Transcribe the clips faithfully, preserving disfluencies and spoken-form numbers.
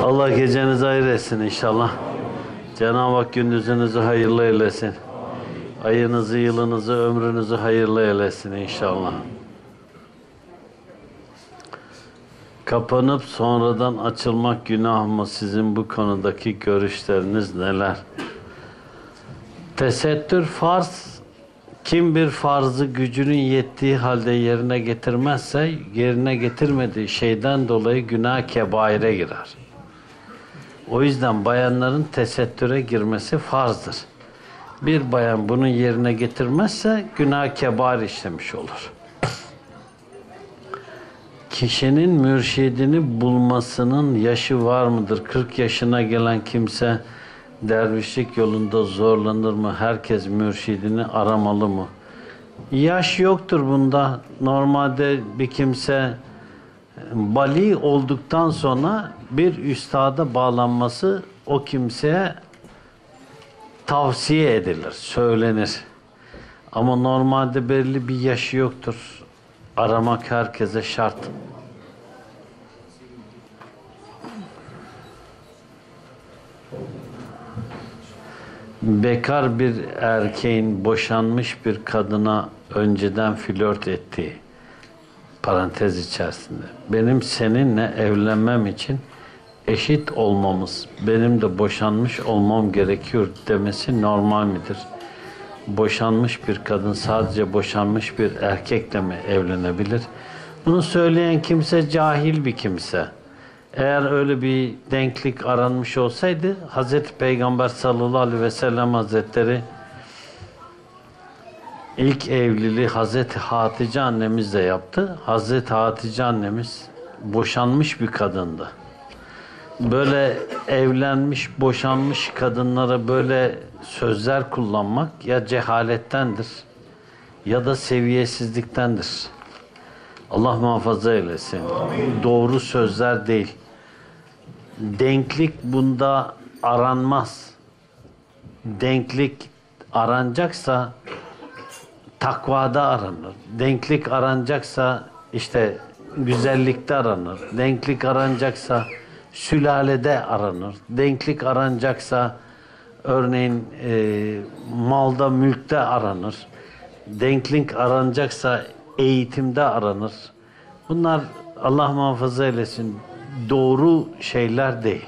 Allah gecenizi hayır etsin inşallah. Cenab-ı Hak gündüzünüzü hayırlı eylesin. Ayınızı, yılınızı, ömrünüzü hayırlı eylesin inşallah. Kapanıp sonradan açılmak günah mı? Sizin bu konudaki görüşleriniz neler? Tesettür farz. Kim bir farzı gücünün yettiği halde yerine getirmezse, yerine getirmediği şeyden dolayı günah kebaire girer. O yüzden bayanların tesettüre girmesi farzdır. Bir bayan bunu yerine getirmezse günah kebair işlemiş olur. Kişinin mürşidini bulmasının yaşı var mıdır? kırk yaşına gelen kimse dervişlik yolunda zorlanır mı? Herkes mürşidini aramalı mı? Yaş yoktur bunda. Normalde bir kimse bali olduktan sonra bir üstada bağlanması o kimseye tavsiye edilir, söylenir. Ama normalde belli bir yaşı yoktur. Aramak herkese şart. Bekar bir erkeğin boşanmış bir kadına önceden flört ettiği, parantez içerisinde, benim seninle evlenmem için eşit olmamız, benim de boşanmış olmam gerekiyor demesi normal midir? Boşanmış bir kadın sadece boşanmış bir erkekle mi evlenebilir? Bunu söyleyen kimse cahil bir kimse. Eğer öyle bir denklik aranmış olsaydı Hazreti Peygamber sallallahu aleyhi ve sellem Hazretleri ilk evliliği Hazreti Hatice annemizle yaptı. Hazreti Hatice annemiz boşanmış bir kadındı. Böyle evlenmiş, boşanmış kadınlara böyle sözler kullanmak ya cehalettendir ya da seviyesizliktendir. Allah muhafaza eylesin. Amin. Doğru sözler değil. Denklik bunda aranmaz. Denklik aranacaksa takvada aranır. Denklik aranacaksa işte güzellikte aranır. Denklik aranacaksa sülalede aranır. Denklik aranacaksa örneğin e, malda, mülkte aranır. Denklik aranacaksa eğitimde aranır. Bunlar Allah muhafaza eylesin doğru şeyler değil.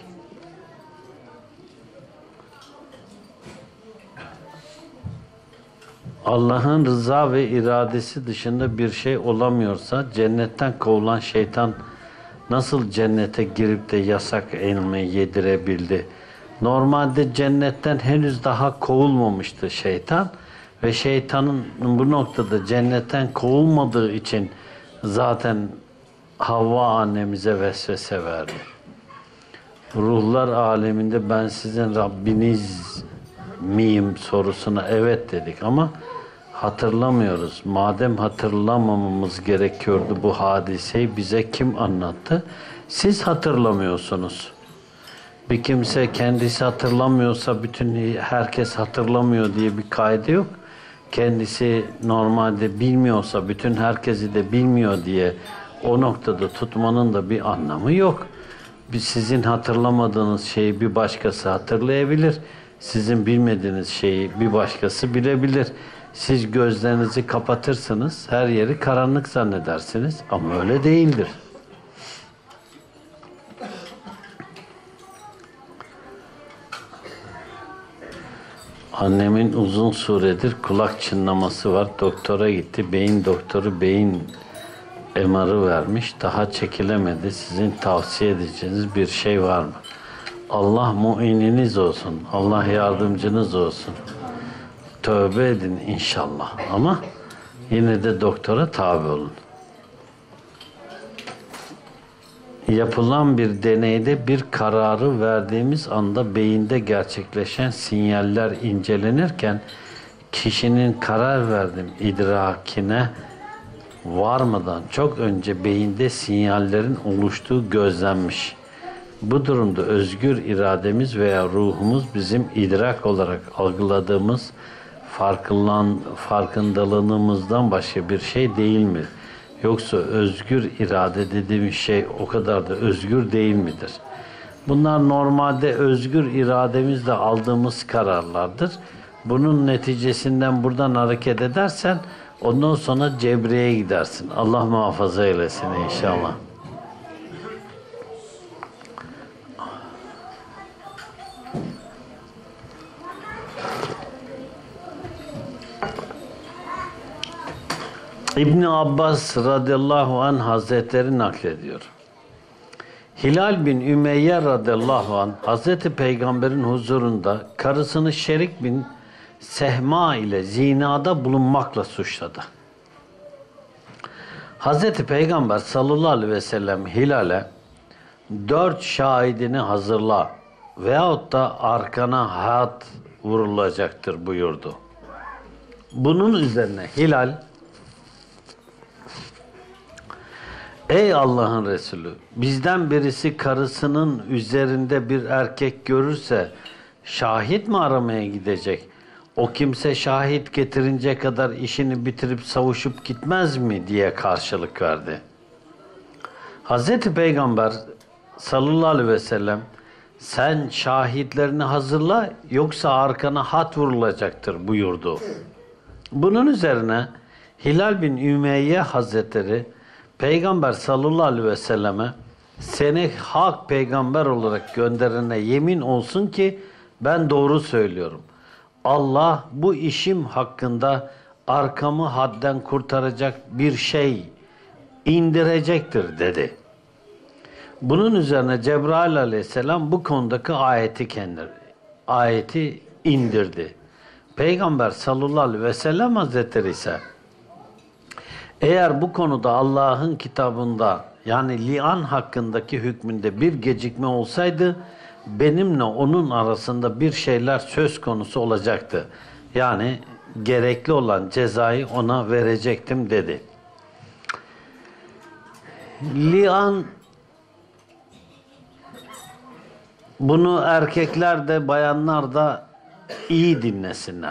Allah'ın rıza ve iradesi dışında bir şey olamıyorsa cennetten kovulan şeytan nasıl cennete girip de yasak elmayı yedirebildi? Normalde cennetten henüz daha kovulmamıştı şeytan ve şeytanın bu noktada cennetten kovulmadığı için zaten Havva annemize vesvese verdi. Ruhlar aleminde ben sizin Rabbiniz miyim sorusuna evet dedik ama hatırlamıyoruz. Madem hatırlamamamız gerekiyordu bu hadiseyi bize kim anlattı? Siz hatırlamıyorsunuz. Bir kimse kendisi hatırlamıyorsa bütün herkes hatırlamıyor diye bir kaide yok. Kendisi normalde bilmiyorsa bütün herkesi de bilmiyor diye o noktada tutmanın da bir anlamı yok. Bir sizin hatırlamadığınız şeyi bir başkası hatırlayabilir. Sizin bilmediğiniz şeyi bir başkası bilebilir. Siz gözlerinizi kapatırsınız, her yeri karanlık zannedersiniz ama öyle değildir. Annemin uzun süredir kulak çınlaması var. Doktora gitti. Beyin doktoru beyin M R'ı vermiş. Daha çekilemedi. Sizin tavsiye edeceğiniz bir şey var mı? Allah muininiz olsun. Allah yardımcınız olsun. Tövbe edin inşallah. Ama yine de doktora tabi olun. Yapılan bir deneyde bir kararı verdiğimiz anda beyinde gerçekleşen sinyaller incelenirken kişinin karar verdim idrakine varmadan çok önce beyinde sinyallerin oluştuğu gözlenmiş. Bu durumda özgür irademiz veya ruhumuz bizim idrak olarak algıladığımız farkından, farkındalığımızdan başka bir şey değil mi? Yoksa özgür irade dediğimiz şey o kadar da özgür değil midir? Bunlar normalde özgür irademizle aldığımız kararlardır. Bunun neticesinden buradan hareket edersen ondan sonra cebriye gidersin. Allah muhafaza eylesin inşallah. İbn Abbas radıyallahu anh Hazretleri naklediyor. Hilal bin Ümeyye radıyallahu anh Hazreti Peygamber'in huzurunda karısını Şerik bin Sehma ile zinada bulunmakla suçladı. Hazreti Peygamber sallallahu aleyhi ve sellem Hilal'e dört şahidini hazırla veyahut da arkana hat vurulacaktır buyurdu. Bunun üzerine Hilal, ey Allah'ın Resulü, bizden birisi karısının üzerinde bir erkek görürse şahit mi aramaya gidecek? O kimse şahit getirince kadar işini bitirip savuşup gitmez mi diye karşılık verdi. Hazreti Peygamber sallallahu aleyhi ve sellem sen şahitlerini hazırla yoksa arkana hat vurulacaktır buyurdu. Bunun üzerine Hilal bin Ümeyye Hazretleri Peygamber sallallahu aleyhi ve selleme seni hak peygamber olarak gönderene yemin olsun ki ben doğru söylüyorum. Allah bu işim hakkında arkamı hadden kurtaracak bir şey indirecektir dedi. Bunun üzerine Cebrail aleyhisselam bu konudaki ayeti kendi ayeti indirdi. Peygamber sallallahu aleyhi ve sellem Hazretleri ise eğer bu konuda Allah'ın kitabında yani li'an hakkındaki hükmünde bir gecikme olsaydı benimle onun arasında bir şeyler söz konusu olacaktı. Yani gerekli olan cezayı ona verecektim dedi. Li'an, bunu erkekler de bayanlar da iyi dinlesinler.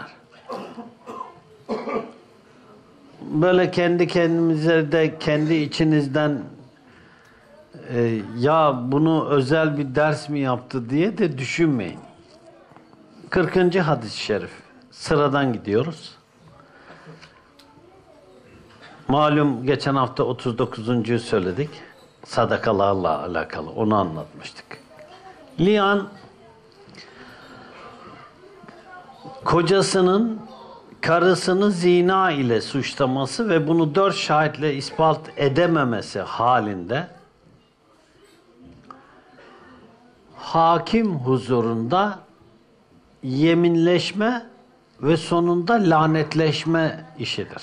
Böyle kendi kendimize de kendi içinizden e, ya bunu özel bir ders mi yaptı diye de düşünmeyin. kırkıncı hadis-i şerif. Sıradan gidiyoruz. Malum geçen hafta otuz dokuzuncuyu söyledik. Sadakalarla alakalı. Onu anlatmıştık. Li'an kocasının karısını zina ile suçlaması ve bunu dört şahitle ispat edememesi halinde hakim huzurunda yeminleşme ve sonunda lanetleşme işidir.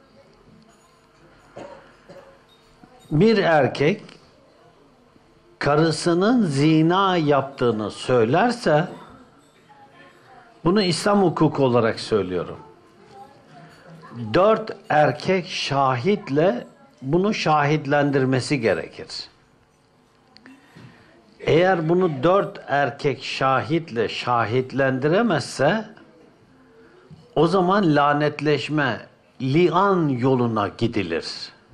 Bir erkek karısının zina yaptığını söylerse, bunu İslam hukuku olarak söylüyorum, dört erkek şahitle bunu şahitlendirmesi gerekir. Eğer bunu dört erkek şahitle şahitlendiremezse o zaman lanetleşme, li'an yoluna gidilir.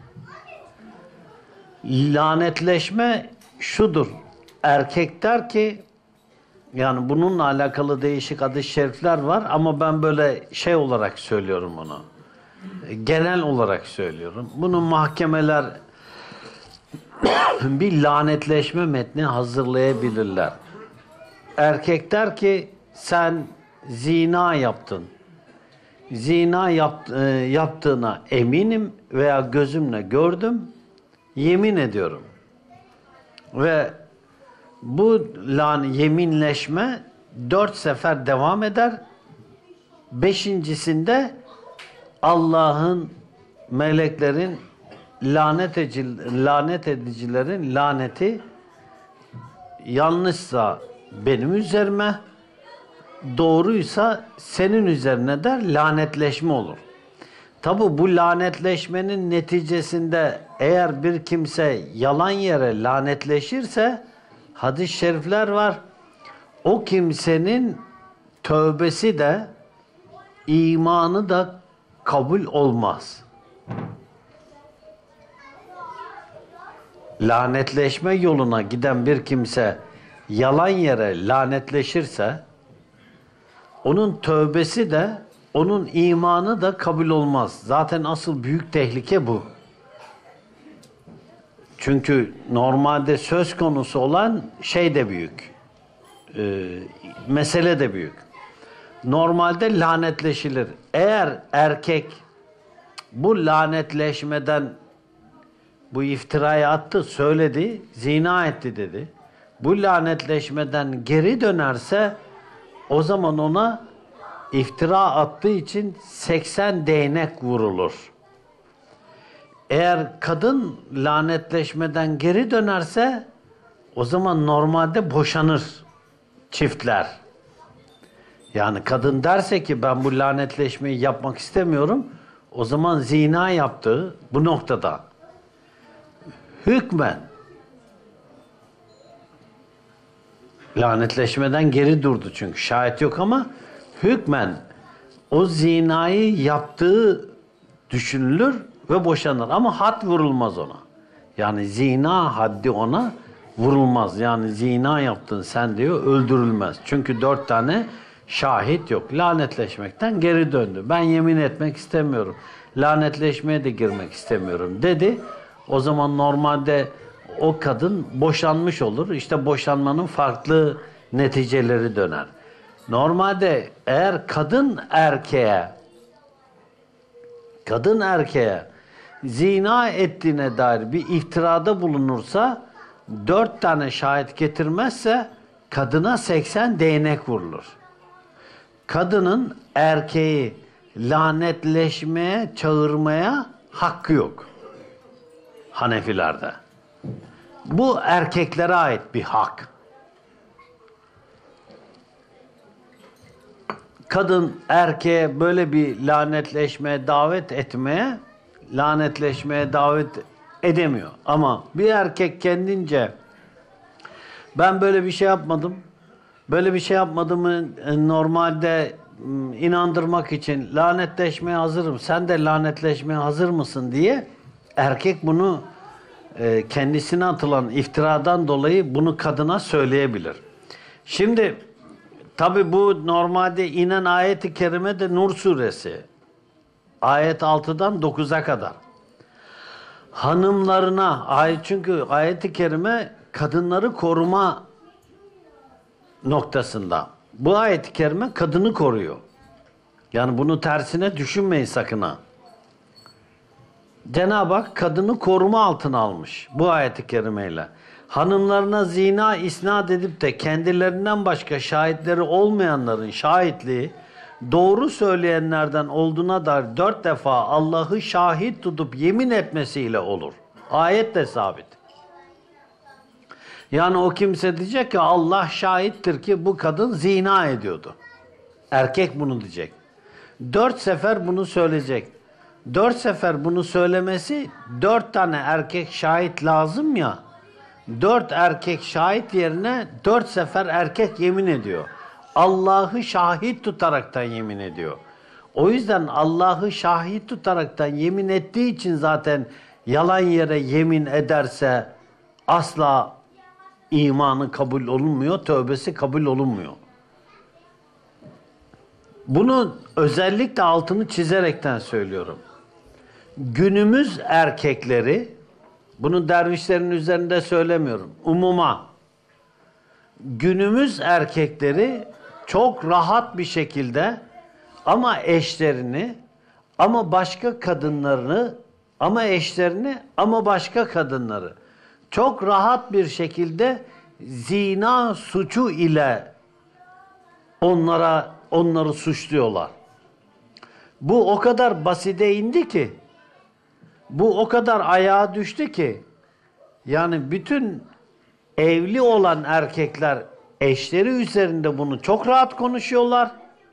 Lanetleşme şudur. Erkek der ki, yani bununla alakalı değişik hadis-i şerifler var ama ben böyle şey olarak söylüyorum bunu. Genel olarak söylüyorum. Bunu mahkemeler bir lanetleşme metni hazırlayabilirler. Erkek der ki sen zina yaptın. Zina yapt, e, yaptığına eminim veya gözümle gördüm. Yemin ediyorum. Ve bu lan yeminleşme dört sefer devam eder. Beşincisinde Allah'ın, meleklerin, lanet, edici, lanet edicilerin laneti yanlışsa benim üzerime, doğruysa senin üzerine der, lanetleşme olur. Tabi bu lanetleşmenin neticesinde eğer bir kimse yalan yere lanetleşirse hadis-i şerifler var. O kimsenin tövbesi de imanı da kabul olmaz. Lanetleşme yoluna giden bir kimse yalan yere lanetleşirse onun tövbesi de onun imanı da kabul olmaz. Zaten asıl büyük tehlike bu. Çünkü normalde söz konusu olan şey de büyük. Ee, mesele de büyük. Normalde lanetleşilir. Eğer erkek bu lanetleşmeden bu iftirayı attı, söyledi, zina etti dedi. Bu lanetleşmeden geri dönerse o zaman ona iftira attığı için seksen değnek vurulur. Eğer kadın lanetleşmeden geri dönerse o zaman normalde boşanır çiftler. Yani kadın derse ki ben bu lanetleşmeyi yapmak istemiyorum, o zaman zina yaptığı bu noktada hükmen lanetleşmeden geri durdu çünkü şahit yok ama hükmen o zinayı yaptığı düşünülür ve boşanır ama had vurulmaz ona. Yani zina haddi ona vurulmaz. Yani zina yaptın sen diyor öldürülmez. Çünkü dört tane şahit yok. Lanetleşmekten geri döndü. Ben yemin etmek istemiyorum. Lanetleşmeye de girmek istemiyorum dedi. O zaman normalde o kadın boşanmış olur. İşte boşanmanın farklı neticeleri döner. Normalde eğer kadın erkeğe kadın erkeğe zina ettiğine dair bir iftirada bulunursa dört tane şahit getirmezse kadına seksen değnek vurulur. Kadının erkeği lanetleşmeye, çağırmaya hakkı yok. Hanefilerde. Bu erkeklere ait bir hak. Kadın erkeğe böyle bir lanetleşmeye davet etmeye, lanetleşmeye davet edemiyor. Ama bir erkek kendince ben böyle bir şey yapmadım, böyle bir şey yapmadığımı normalde inandırmak için lanetleşmeye hazırım, sen de lanetleşmeye hazır mısın diye erkek bunu kendisine atılan iftiradan dolayı bunu kadına söyleyebilir. Şimdi tabi bu normalde inen ayet-i kerime de Nur suresi. Ayet altıdan dokuza kadar. Hanımlarına ayet, çünkü ayet-i kerime kadınları koruma noktasında. Bu ayet-i kerime kadını koruyor. Yani bunu tersine düşünmeyin sakın ha. Cenab-ı Hak kadını koruma altına almış bu ayet-i kerimeyle. Hanımlarına zina isnat edip de kendilerinden başka şahitleri olmayanların şahitliği doğru söyleyenlerden olduğuna dair dört defa Allah'ı şahit tutup yemin etmesiyle olur. Ayet de sabit. Yani o kimse diyecek ki Allah şahittir ki bu kadın zina ediyordu. Erkek bunu diyecek. Dört sefer bunu söyleyecek. Dört sefer bunu söylemesi dört tane erkek şahit lazım ya. Dört erkek şahit yerine dört sefer erkek yemin ediyor. Allah'ı şahit tutaraktan yemin ediyor. O yüzden Allah'ı şahit tutaraktan yemin ettiği için zaten yalan yere yemin ederse asla imanı kabul olunmuyor, tövbesi kabul olunmuyor. Bunu özellikle altını çizerekten söylüyorum. Günümüz erkekleri, bunu dervişlerin üzerinde söylemiyorum, umuma. Günümüz erkekleri çok rahat bir şekilde ama eşlerini, ama başka kadınlarını, ama eşlerini, ama başka kadınları çok rahat bir şekilde zina suçu ile onlara onları suçluyorlar. Bu o kadar basite indi ki, bu o kadar ayağa düştü ki, yani bütün evli olan erkekler eşleri üzerinde bunu çok rahat konuşuyorlar.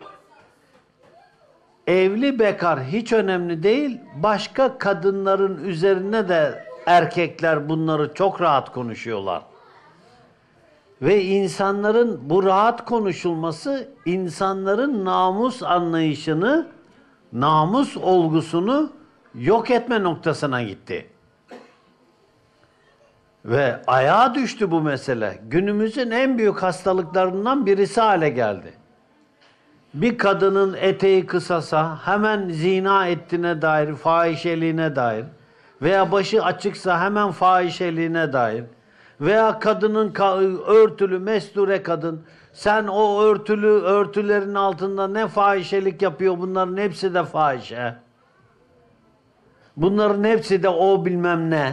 Evli bekar hiç önemli değil, başka kadınların üzerine de erkekler bunları çok rahat konuşuyorlar. Ve insanların bu rahat konuşulması insanların namus anlayışını, namus olgusunu yok etme noktasına gitti. Ve ayağa düştü bu mesele. Günümüzün en büyük hastalıklarından birisi hale geldi. Bir kadının eteği kısasa hemen zina ettiğine dair, fahişeliğine dair veya başı açıksa hemen fahişeliğine dair veya kadının örtülü, mesture kadın, sen o örtülü örtülerin altında ne fahişelik yapıyor, bunların hepsi de fahişe. Bunların hepsi de o bilmem ne.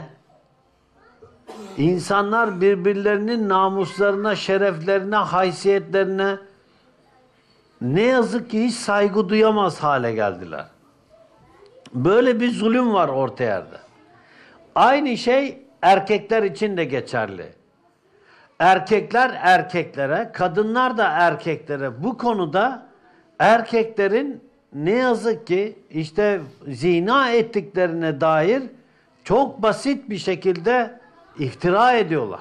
İnsanlar birbirlerinin namuslarına, şereflerine, haysiyetlerine ne yazık ki hiç saygı duyamaz hale geldiler. Böyle bir zulüm var orta yerde. Aynı şey erkekler için de geçerli. Erkekler erkeklere, kadınlar da erkeklere bu konuda erkeklerin ne yazık ki işte zina ettiklerine dair çok basit bir şekilde iftira ediyorlar.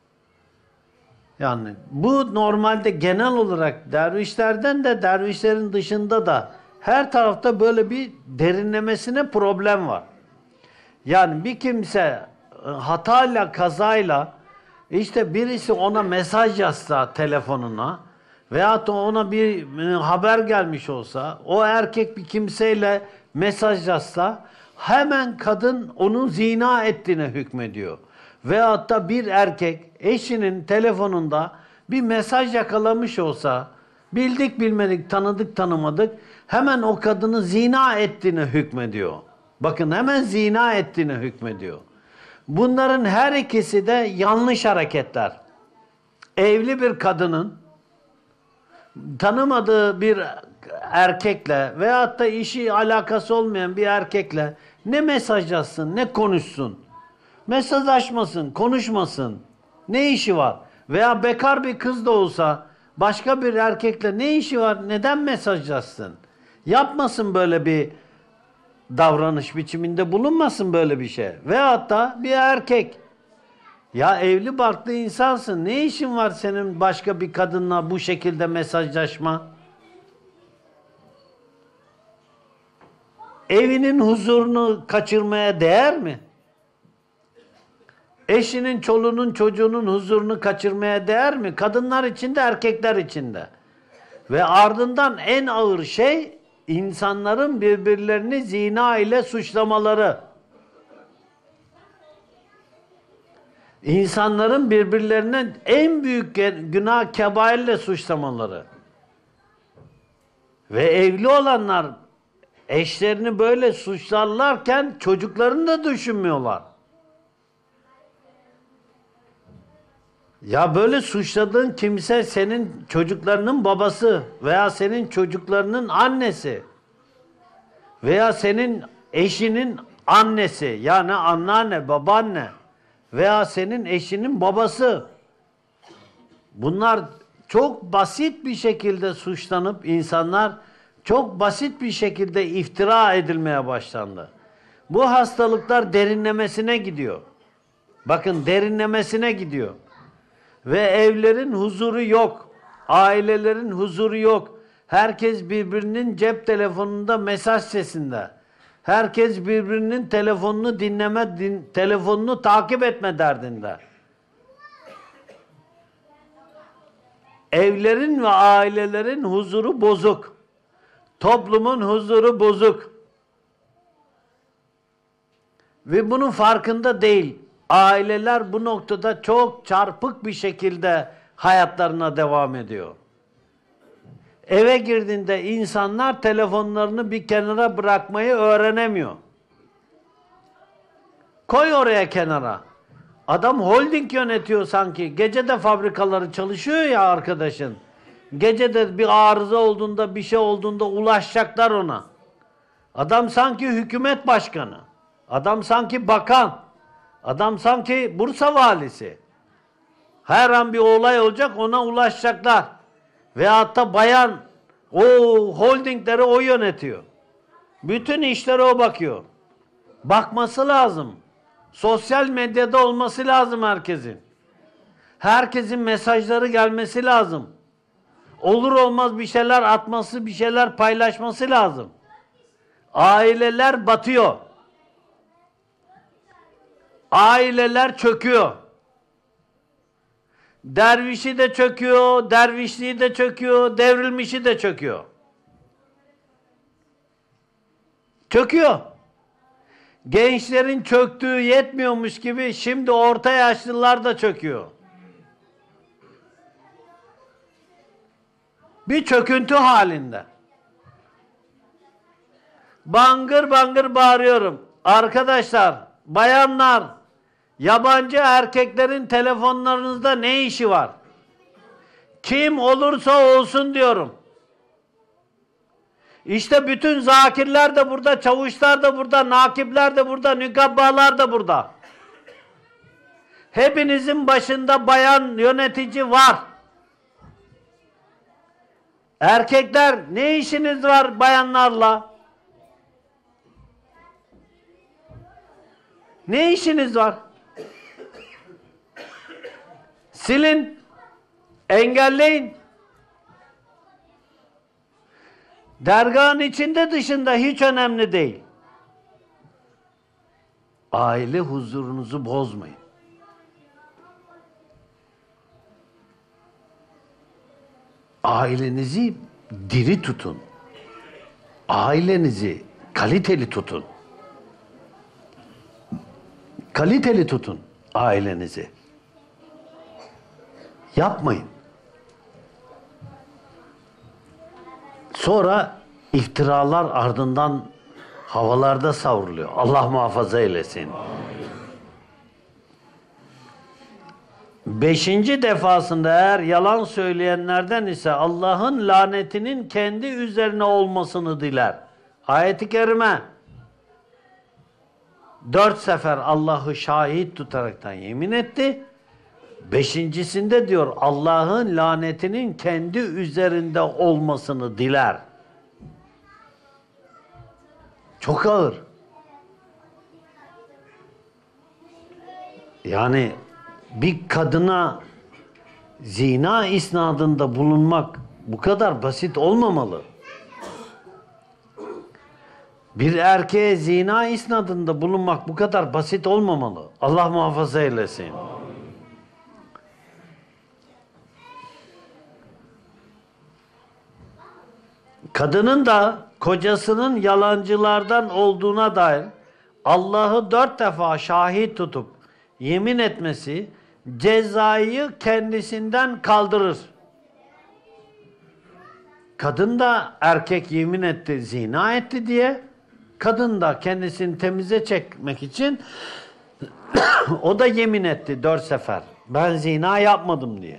Yani bu normalde genel olarak dervişlerden de dervişlerin dışında da her tarafta böyle bir derinlemesine problem var. Yani bir kimse hatayla, kazayla işte birisi ona mesaj yazsa telefonuna veyahut da ona bir haber gelmiş olsa, o erkek bir kimseyle mesaj yazsa hemen kadın onun zina ettiğine hükmediyor. Veyahut da bir erkek eşinin telefonunda bir mesaj yakalamış olsa, bildik bilmedik, tanıdık tanımadık, hemen o kadını zina ettiğine hükmediyor. Bakın, hemen zina ettiğine hükmediyor. Bunların her ikisi de yanlış hareketler. Evli bir kadının tanımadığı bir erkekle veyahut da işi alakası olmayan bir erkekle ne mesaj yazsın, ne konuşsun. Mesajlaşmasın, konuşmasın. Ne işi var? Veya bekar bir kız da olsa başka bir erkekle ne işi var? Neden mesajlaşsın? Yapmasın böyle bir davranış biçiminde, bulunmasın böyle bir şey. Veyahut da bir erkek. Ya evli barklı insansın. Ne işin var senin başka bir kadınla bu şekilde mesajlaşma? Evinin huzurunu kaçırmaya değer mi? Eşinin, çoluğunun, çocuğunun huzurunu kaçırmaya değer mi? Kadınlar için de, erkekler için de. Ve ardından en ağır şey, insanların birbirlerini zina ile suçlamaları. İnsanların birbirlerine en büyük günah, kebairle suçlamaları. Ve evli olanlar eşlerini böyle suçlarlarken çocuklarını da düşünmüyorlar. Ya böyle suçladığın kimse senin çocuklarının babası veya senin çocuklarının annesi veya senin eşinin annesi, yani anneanne, babaanne veya senin eşinin babası. Bunlar çok basit bir şekilde suçlanıp insanlar çok basit bir şekilde iftira edilmeye başlandı. Bu hastalıklar derinlemesine gidiyor. Bakın, derinlemesine gidiyor. Ve evlerin huzuru yok. Ailelerin huzuru yok. Herkes birbirinin cep telefonunda mesaj sesinde. Herkes birbirinin telefonunu dinleme, din, telefonunu takip etme derdinde. Evlerin ve ailelerin huzuru bozuk. Toplumun huzuru bozuk. Ve bunun farkında değil. Aileler bu noktada çok çarpık bir şekilde hayatlarına devam ediyor. Eve girdiğinde insanlar telefonlarını bir kenara bırakmayı öğrenemiyor. Koy oraya kenara. Adam holding yönetiyor sanki. Gece de fabrikaları çalışıyor ya arkadaşın. Gece de bir arıza olduğunda, bir şey olduğunda ulaşacaklar ona. Adam sanki hükümet başkanı. Adam sanki bakan. Adam sanki Bursa valisi. Her an bir olay olacak, ona ulaşacaklar. Veyahut da bayan, o holdingleri o yönetiyor. Bütün işlere o bakıyor. Bakması lazım. Sosyal medyada olması lazım herkesin. Herkesin mesajları gelmesi lazım. Olur olmaz bir şeyler atması, bir şeyler paylaşması lazım. Aileler batıyor. Aileler çöküyor. Dervişi de çöküyor, dervişliği de çöküyor, devrilmişi de çöküyor. Çöküyor. Gençlerin çöktüğü yetmiyormuş gibi şimdi orta yaşlılar da çöküyor. Bir çöküntü halinde. Bangır bangır bağırıyorum. Arkadaşlar, bayanlar, yabancı erkeklerin telefonlarınızda ne işi var? Kim olursa olsun diyorum. İşte bütün zakirler de burada, çavuşlar da burada, nakipler de burada, nükabbalar da burada. Hepinizin başında bayan yönetici var. Erkekler, ne işiniz var bayanlarla? Ne işiniz var? Silin, engelleyin. Dergahın içinde dışında hiç önemli değil. Aile huzurunuzu bozmayın. Ailenizi diri tutun. Ailenizi kaliteli tutun. Kaliteli tutun ailenizi. Yapmayın. Sonra iftiralar ardından havalarda savruluyor. Allah muhafaza eylesin. Beşinci defasında eğer yalan söyleyenlerden ise Allah'ın lanetinin kendi üzerine olmasını diler. Ayet-i kerime dört sefer Allah'ı şahit tutaraktan yemin etti. Beşincisinde diyor Allah'ın lanetinin kendi üzerinde olmasını diler. Çok ağır. Yani bir kadına zina isnadında bulunmak bu kadar basit olmamalı. Bir erkeğe zina isnadında bulunmak bu kadar basit olmamalı. Allah muhafaza eylesin. Kadının da kocasının yalancılardan olduğuna dair Allah'ı dört defa şahit tutup yemin etmesi cezayı kendisinden kaldırır. Kadın da erkek yemin etti, zina etti diye, kadın da kendisini temize çekmek için o da yemin etti dört sefer. Ben zina yapmadım diye.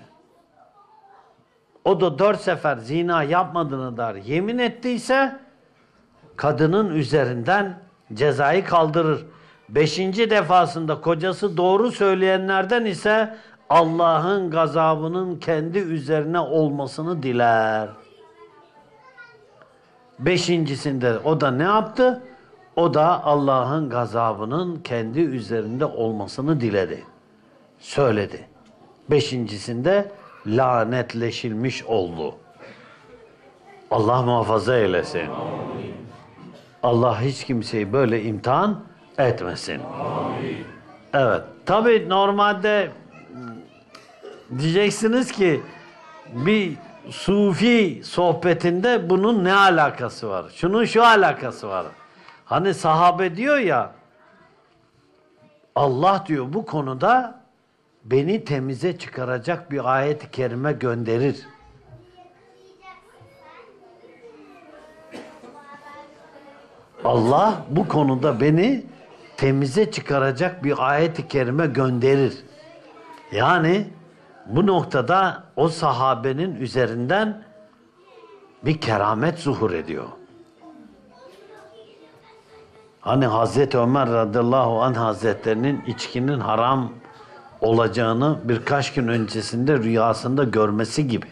O da dört sefer zina yapmadığına dair yemin ettiyse kadının üzerinden cezayı kaldırır. Beşinci defasında kocası doğru söyleyenlerden ise Allah'ın gazabının kendi üzerine olmasını diler. Beşincisinde o da ne yaptı? O da Allah'ın gazabının kendi üzerinde olmasını diledi. Söyledi. Beşincisinde lanetleşilmiş oldu. Allah muhafaza eylesin. Amin. Allah hiç kimseyi böyle imtihan etmesin. Amin. Evet. Tabii normalde diyeceksiniz ki bir sufi sohbetinde bunun ne alakası var? Şunun şu alakası var. Hani sahabe diyor ya, Allah diyor bu konuda beni temize çıkaracak bir ayet-i kerime gönderir. Allah bu konuda beni temize çıkaracak bir ayet-i kerime gönderir. Yani bu noktada o sahabenin üzerinden bir keramet zuhur ediyor. Hani Hazreti Ömer radıyallahu anh hazretlerinin içkinin haram olacağını birkaç gün öncesinde rüyasında görmesi gibi.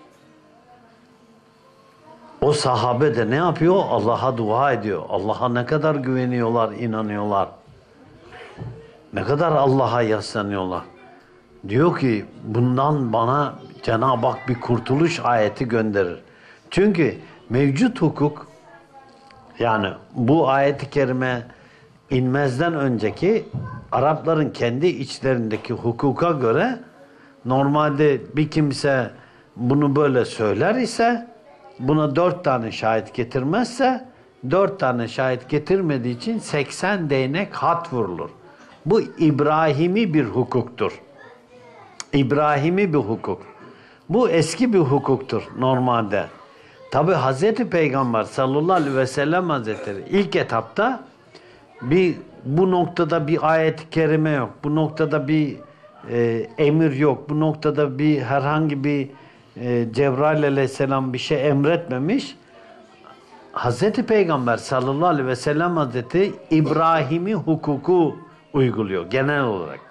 O sahabe de ne yapıyor? Allah'a dua ediyor. Allah'a ne kadar güveniyorlar, inanıyorlar. Ne kadar Allah'a yaslanıyorlar. Diyor ki bundan bana Cenab-ı Hak bir kurtuluş ayeti gönderir. Çünkü mevcut hukuk, yani bu ayet-i kerime inmezden önceki Arapların kendi içlerindeki hukuka göre Normalde bir kimse bunu böyle söyler ise, buna dört tane şahit getirmezse, dört tane şahit getirmediği için seksen değnek hat vurulur. Bu İbrahimi bir hukuktur. İbrahimi bir hukuk. Bu eski bir hukuktur normalde. Tabi Hazreti Peygamber sallallahu aleyhi ve sellem Hazretleri ilk etapta bir bu noktada bir ayet-i kerime yok. Bu noktada bir e, emir yok. Bu noktada bir herhangi bir e, Cebrail aleyhisselam bir şey emretmemiş. Hazreti Peygamber sallallahu aleyhi ve sellem Hazretleri İbrahimi hukuku uyguluyor genel olarak.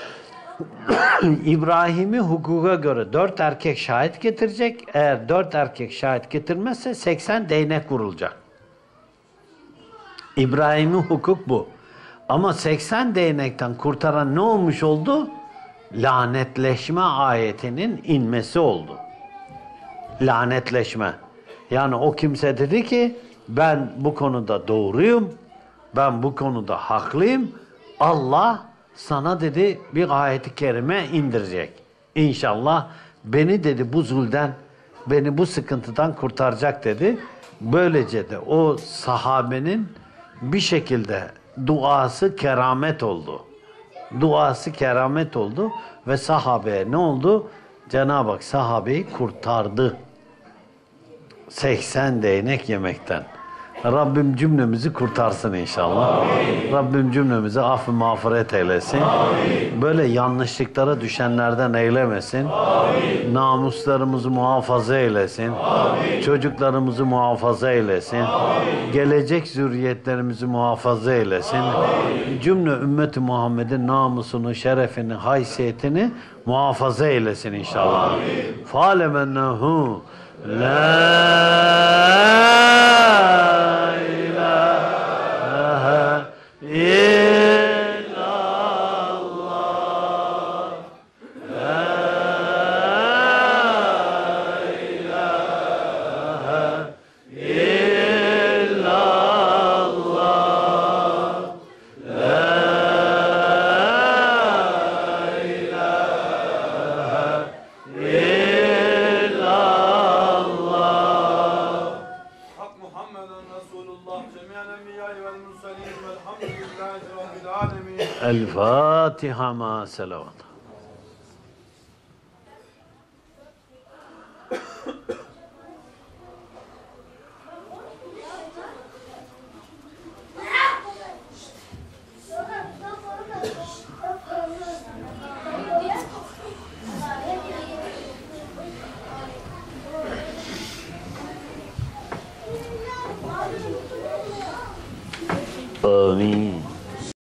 İbrahimi hukuka göre dört erkek şahit getirecek. Eğer dört erkek şahit getirmezse seksen değnek vurulacak. İbrahimi hukuk bu. Ama seksen değnekten kurtaran ne olmuş oldu? Lanetleşme ayetinin inmesi oldu. Lanetleşme. Yani o kimse dedi ki ben bu konuda doğruyum. Ben bu konuda haklıyım. Allah sana dedi bir ayet-i kerime indirecek. İnşallah beni dedi bu zulden, beni bu sıkıntıdan kurtaracak dedi. Böylece de o sahabenin bir şekilde duası keramet oldu. Duası keramet oldu ve sahabeye ne oldu? Cenab-ı Hak sahabeyi kurtardı. seksen değnek yemekten. Rabbim cümlemizi kurtarsın inşallah. Amin. Rabbim cümlemizi affı mağfiret eylesin. Amin. Böyle yanlışlıklara düşenlerden eylemesin. Amin. Namuslarımızı muhafaza eylesin. Amin. Çocuklarımızı muhafaza eylesin. Amin. Gelecek zürriyetlerimizi muhafaza eylesin. Amin. Cümle ümmeti Muhammed'in namusunu, şerefini, haysiyetini muhafaza eylesin inşallah. Fâlemennehu la El-Fatiha ma selavat. Amin.